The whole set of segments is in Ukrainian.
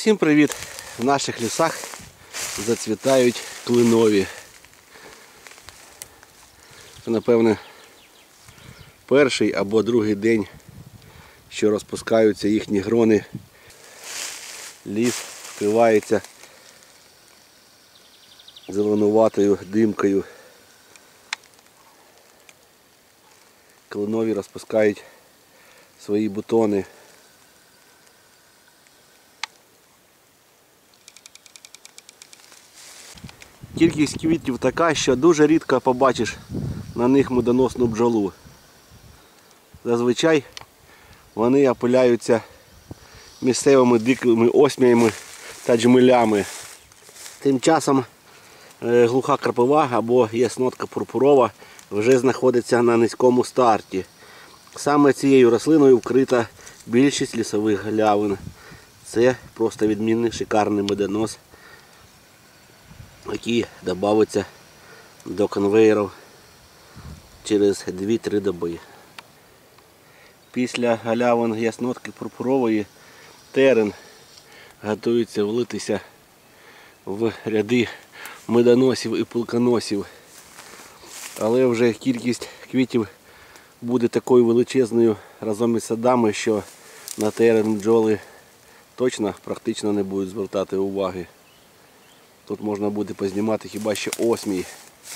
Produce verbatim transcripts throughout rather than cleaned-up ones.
Всім привіт! В наших лісах зацвітають клинові. Це, напевне, перший або другий день, що розпускаються їхні грони. Ліс вкривається зеленуватою димкою. Клинові розпускають свої бутони. Кількість квітів така, що дуже рідко побачиш на них медоносну бджолу. Зазвичай вони опиляються місцевими дикими осміями та джмелями. Тим часом глуха крапива або яснотка пурпурова вже знаходиться на низькому старті. Саме цією рослиною вкрита більшість лісових галявин. Це просто відмінний шикарний медонос, який додається до конвейерів через дві-три доби. Після галявин яснотки пурпурової терен готується влитися в ряди медоносів і пилконосів. Але вже кількість квітів буде такою величезною разом із садами, що на терен бджоли точно практично не будуть звертати уваги. Тут можна буде познімати хіба що осмій.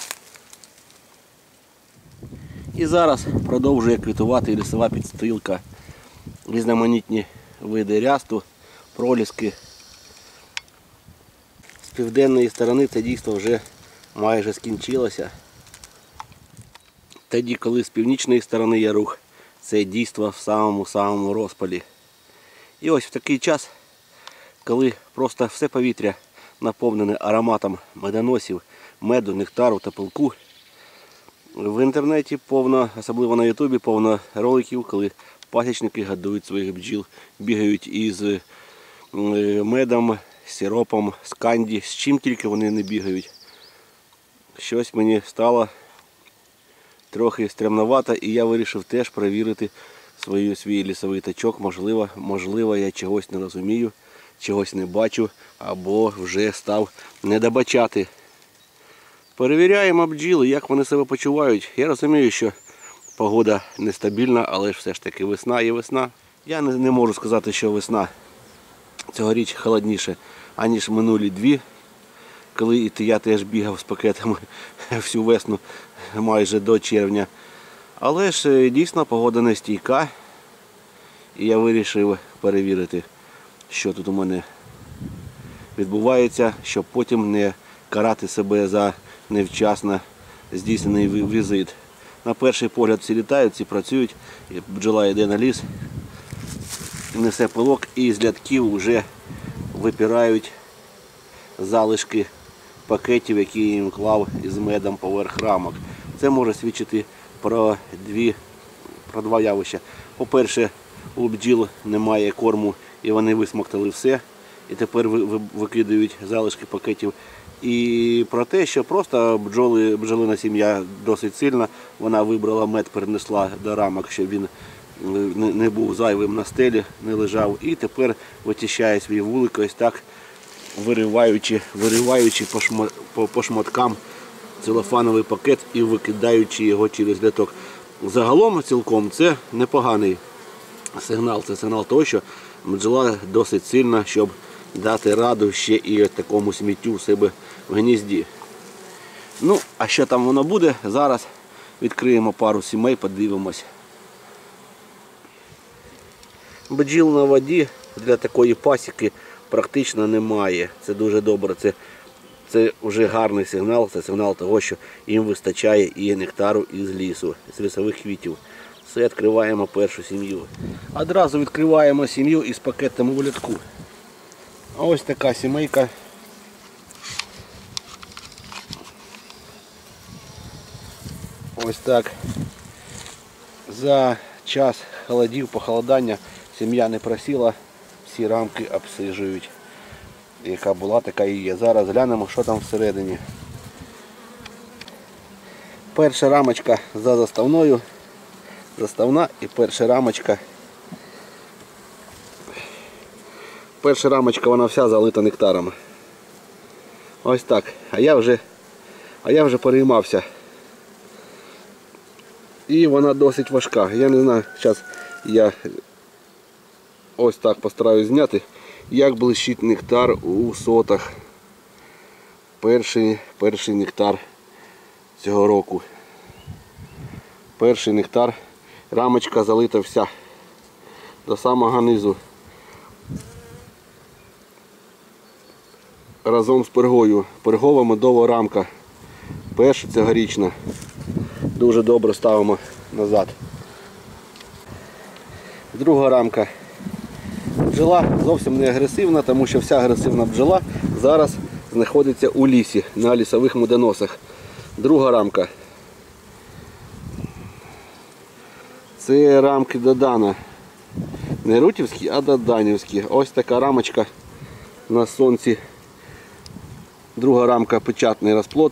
І зараз продовжує квітувати лісова підстилка. Різноманітні види рясту, проліски. З південної сторони це дійство вже майже скінчилося. Тоді, коли з північної сторони є рух, це дійство в самому-самому розпалі. І ось в такий час, коли просто все повітря наповнене ароматом медоносів, меду, нектару та пилку, в інтернеті повно, особливо на ютубі, повно роликів, коли пасічники годують своїх бджіл, бігають із медом, сиропом, з канді, з чим тільки вони не бігають. Щось мені стало трохи стремновато, і я вирішив теж перевірити свою, свій лісовий тачок. Можливо, можливо, я чогось не розумію, чогось не бачу, або вже став недобачати. Перевіряємо бджіли, як вони себе почувають. Я розумію, що погода нестабільна, але ж все ж таки весна є весна. Я не, не можу сказати, що весна цьогоріч холодніше, аніж минулі дві, коли і я теж бігав з пакетами всю весну, майже до червня. Але ж дійсно погода нестійка, і я вирішив перевірити, що тут у мене відбувається, щоб потім не карати себе за невчасно здійснений візит. На перший погляд всі літають, всі працюють, бджола йде на ліс, несе пилок, і з рядків вже випирають залишки пакетів, які я їм клав із медом поверх рамок. Це може свідчити про, дві, про два явища. По-перше, у бджіл немає корму і вони висмоктали все, і тепер викидають залишки пакетів. І про те, що просто бджоли, бджолина сім'я досить сильна, вона вибрала мед, перенесла до рамок, щоб він не був зайвим на стелі, не лежав, і тепер вичищає свій вулик ось так, вириваючи, вириваючи по, шма, по, по шматкам целофановий пакет і викидаючи його через ляток. Загалом цілком це непоганий сигнал, це сигнал того, що бджола досить сильна, щоб дати раду ще і такому сміттю у себе в гнізді. Ну, а що там воно буде, зараз відкриємо пару сімей, подивимось. Бджіл на воді для такої пасіки практично немає. Це дуже добре, це, це вже гарний сигнал, це сигнал того, що їм вистачає і нектару із лісу, з лісових квітів. Все, відкриваємо першу сім'ю. Одразу відкриваємо сім'ю із пакетом у лятку. Ось така сімейка. Ось так. За час холодів, похолодання сім'я не просіла, всі рамки обсижують. Яка була, така і є. Зараз глянемо, що там всередині. Перша рамочка за заставною. Заставна і перша рамочка Перша рамочка, вона вся залита нектаром. Ось так. А я вже, а я вже переймався. І вона досить важка. Я не знаю, зараз я ось так постараюсь зняти, як блищить нектар у сотах. Перший, перший нектар цього року. Перший нектар. Рамочка залита вся. До самого низу. Разом з пергою. Пергова медова рамка. Перша цьогорічна. Дуже добре ставимо назад. Друга рамка. Бджола зовсім не агресивна, тому що вся агресивна бджола зараз знаходиться у лісі, на лісових медоносах. Друга рамка. Це рамки Додана. Не рутівські, а доданівські. Ось така рамочка на сонці. Друга рамка печатний розплод.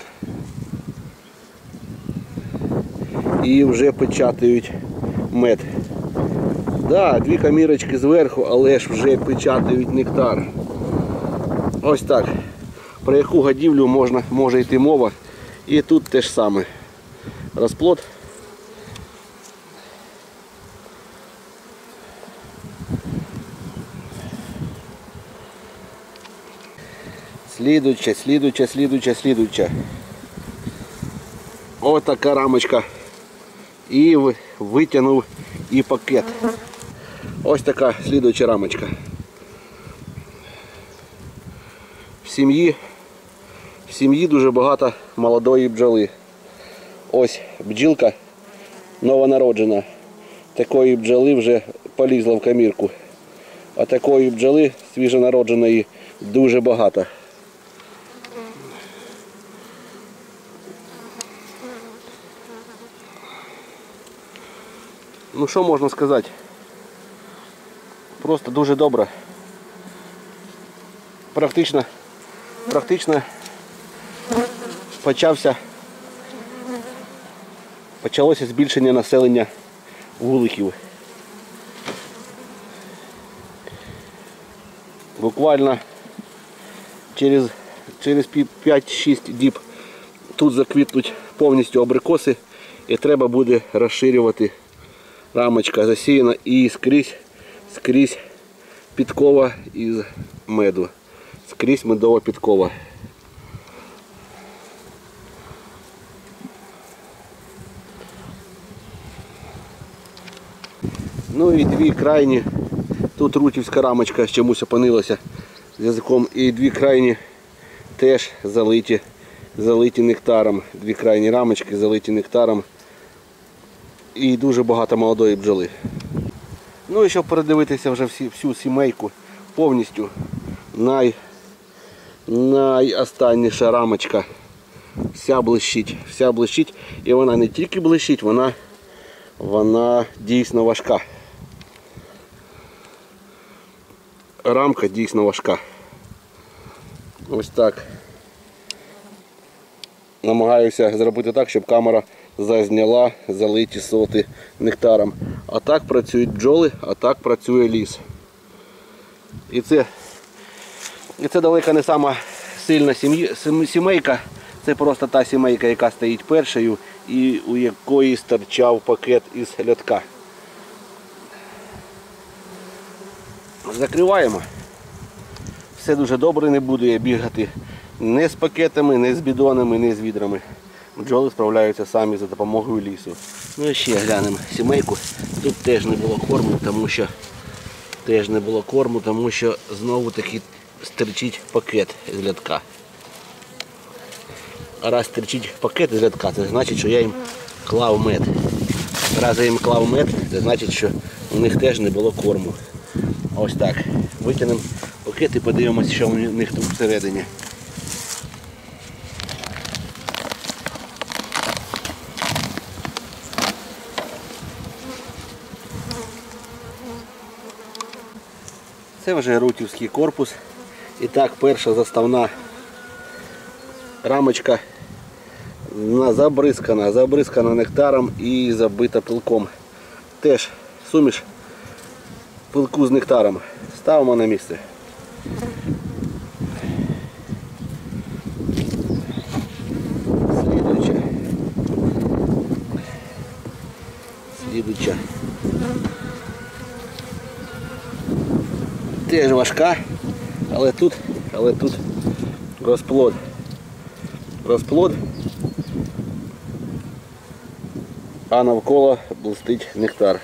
І вже печатають мед. Да, дві камірочки зверху, але ж вже печатають нектар. Ось так. Про яку годівлю можна, може йти мова. І тут те ж саме. Розплод. Слідуюча, слідуюча, слідуюча, слідуюча. Ось така рамочка. І витягнув і пакет. Ось така слідуюча рамочка. В сім'ї в сім'ї дуже багато молодої бджоли. Ось бджілка новонароджена. Такої бджоли вже полізла в камірку. А такої бджоли свіжонародженої дуже багато. Ну що можна сказати? Просто дуже добре. Практично, практично почався, почалося збільшення населення вуликів. Буквально через, через п'ять-шість діб тут заквітнуть повністю абрикоси і треба буде розширювати. Рамочка засіяна і скрізь, скрізь підкова із меду. Скрізь медова підкова. Ну і дві крайні. Тут рутівська рамочка чомусь опинилася з язиком. І дві крайні теж залиті, залиті нектаром. Дві крайні рамочки залиті нектаром. І дуже багато молодої бджоли. Ну і щоб передивитися вже всі, всю сімейку повністю, най, найостанніша рамочка вся блищить, вся блищить. І вона не тільки блищить, вона, вона дійсно важка. Рамка дійсно важка. Ось так. Намагаюся зробити так, щоб камера зазняла залиті соти нектаром. А так працюють бджоли, а так працює ліс. І це, і це далеко не сама сильна сімейка. Це просто та сімейка, яка стоїть першою і у якої стирчав пакет із льотка. Закриваємо. Все дуже добре, не буду я бігати не з пакетами, не з бідонами, не з відрами. Бджоли справляються самі за допомогою лісу. Ну і ще глянемо сімейку. Тут теж не було корму, тому що теж не було корму, тому що знову таки стирчить пакет з льотка. А раз стирчить пакет з льотка, це значить, що я їм клав мед. Раз я їм клав мед, це значить, що у них теж не було корму. Ось так. Витягнемо пакет і подивимося, що у них тут всередині. Це вже рутівський корпус. І так, перша заставна рамочка забризкана, забризкана нектаром і забита пилком. Теж суміш пилку з нектаром. Ставимо на місце. Слідуюча. Слідуюча. Теж важка, але тут, але тут розплод. Розплод, а навколо блистить нектар.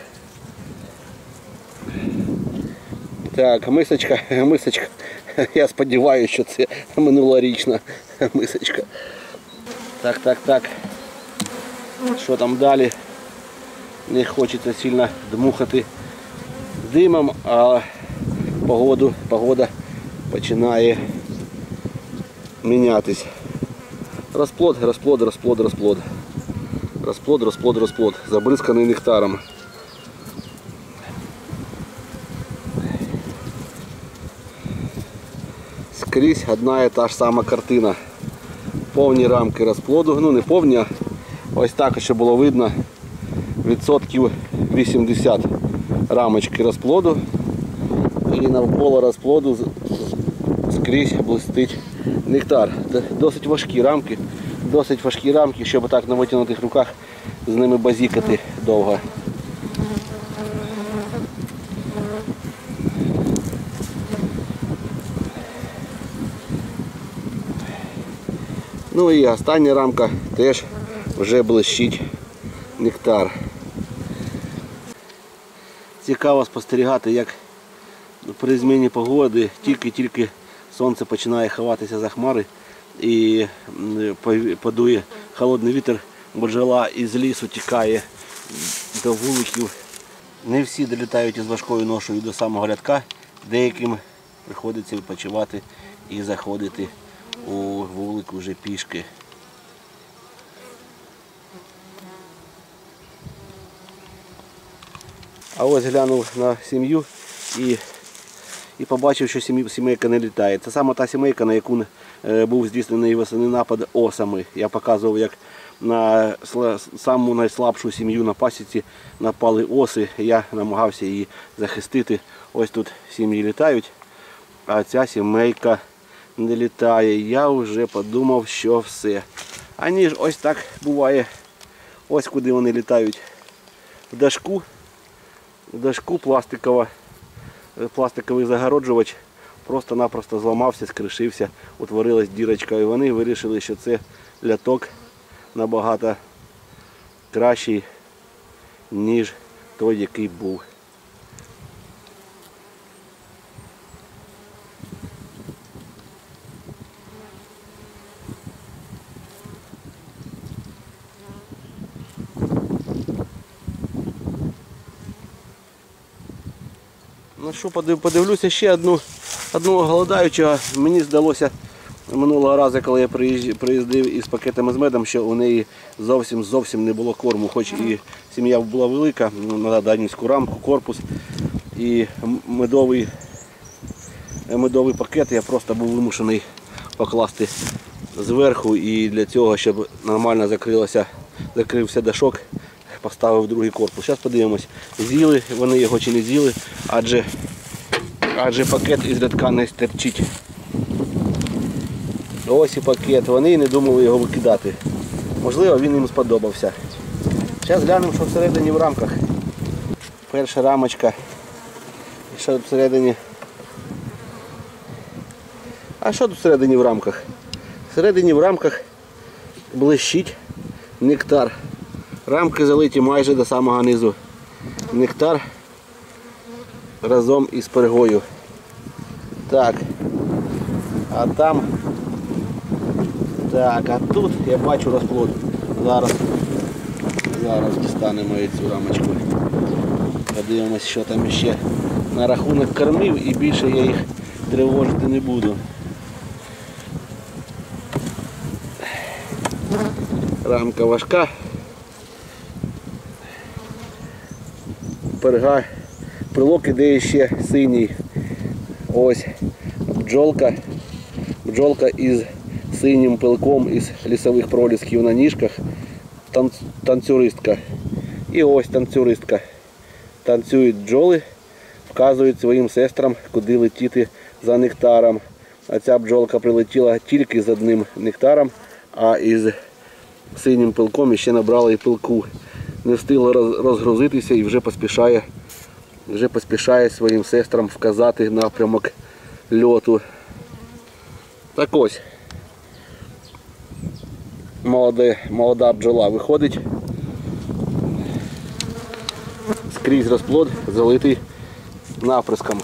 Так, мисочка, мисочка. Я сподіваюся, що це минулорічна мисочка. Так, так, так. Що там далі? Не хочеться сильно дмухати димом, а погоду, погода починає мінятись. Розплод, розплод, розплод, розплод. Розплод, розплод, розплод. Забризканий нектаром. Скрізь одна і та ж сама картина. Повні рамки розплоду, ну не повні, а ось так, щоб було видно, відсотків вісімдесят рамочки розплоду. І навколо розплоду скрізь блистить нектар. Досить важкі рамки, досить важкі рамки, щоб так на витягнутих руках з ними базікати довго. Ну і остання рамка теж вже блищить нектар. Цікаво спостерігати, як при зміні погоди тільки-тільки сонце починає ховатися за хмари і подує холодний вітер, бджола із лісу тікає до вуликів. Не всі долітають із важкою ношею до самого рядка, деяким приходиться відпочивати і заходити у вулик уже пішки. А ось глянув на сім'ю і, і побачив, що сімейка не літає. Це саме та сімейка, на яку був здійснений восени напад осами. Я показував, як на саму найслабшу сім'ю на пасіці напали оси. Я намагався її захистити. Ось тут сім'ї літають, а ця сімейка не літає. Я вже подумав, що все. А ніж ось так буває. Ось куди вони літають. В дашку. В дашку пластикова, пластиковий загороджувач просто-напросто зламався, скришився, утворилась дірочка. І вони вирішили, що це ляток набагато кращий, ніж той, який був. Ну що, подивлюся ще одну, одного голодаючого. Мені здалося минулого разу, коли я приїздив із пакетами з медом, що у неї зовсім зовсім не було корму. Хоч і сім'я була велика, на данівську рамку, корпус і медовий, медовий пакет я просто був вимушений покласти зверху, і для цього, щоб нормально закрилося, закрився дашок, поставив другий корпус. Зараз подивимось, з'їли вони його чи не з'їли, адже, адже пакет із рядка не стерчить. Ось і пакет, вони не думали його викидати. Можливо, він їм сподобався. Зараз глянемо, що всередині в рамках. Перша рамочка. І що тут всередині? А що тут всередині в рамках? Всередині в рамках блищить нектар. Рамки залиті майже до самого низу. Нектар разом із пергою. Так. А там... Так, а тут я бачу розплод. Зараз, зараз дістанемо цю рамочку. Подивимось, що там ще на рахунок кормів, і більше я їх тривожити не буду. Рамка важка. Перга. Прилок іде ще синій. Ось бджолка. Бджолка із синім пилком із лісових пролісків на ніжках. Танцюристка. І ось танцюристка. Танцюють бджоли, вказують своїм сестрам, куди летіти за нектаром. А ця бджолка прилетіла тільки з одним нектаром, а із синім пилком ще набрала і пилку. Не встигла розгрузитися і вже поспішає, вже поспішає своїм сестрам вказати напрямок льоту. Так ось, молода, молода бджола виходить, скрізь розплод залитий наприском.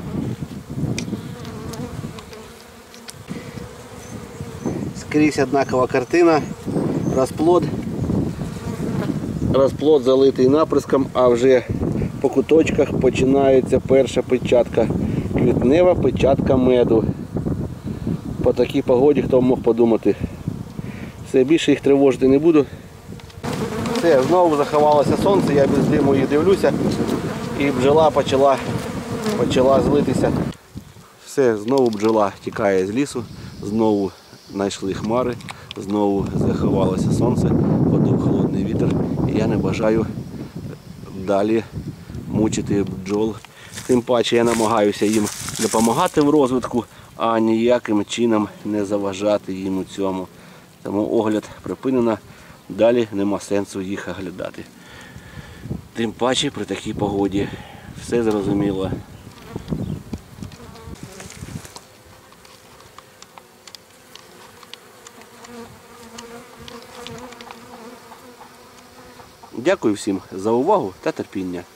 Скрізь однакова картина, розплод, розплод залитий наприском, а вже по куточках починається перша печатка, квітнева печатка меду. По такій погоді, хто мог подумати. Все, більше їх тривожити не буду. Все, знову заховалося сонце, я без диму їх дивлюся і бджола почала, почала злитися. Все, знову бджола тікає з лісу, знову знайшли хмари, знову заховалося сонце, подув холодний вітер і я не бажаю далі мучити бджол. Тим паче я намагаюся їм допомагати в розвитку, а ніяким чином не заважати їм у цьому. Тому огляд припинено, далі нема сенсу їх оглядати. Тим паче при такій погоді. Все зрозуміло. Дякую всім за увагу та терпіння.